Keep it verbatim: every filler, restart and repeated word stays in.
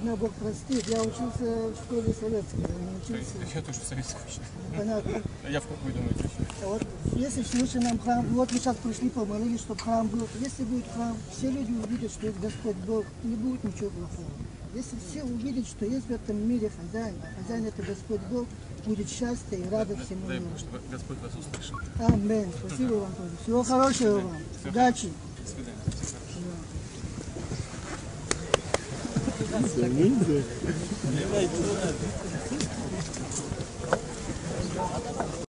Меня Бог простит. Я учился в школе советской, я не учился. Я тоже в советской учился. Понятно. Я в какой думаете учился? Вот, если Всевышний нам храм, вот мы сейчас пришли, помолились, чтобы храм был. Если будет храм, все люди увидят, что есть Господь Бог, не будет ничего плохого. Если все увидят, что есть в этом мире хозяин, а хозяин это Господь Бог, будет счастье и радость всему Дай миру. Бог, чтобы Господь вас услышал. Аминь. Спасибо вам тоже. Всего хорошего вам. Удачи. До свидания. Ниндзя.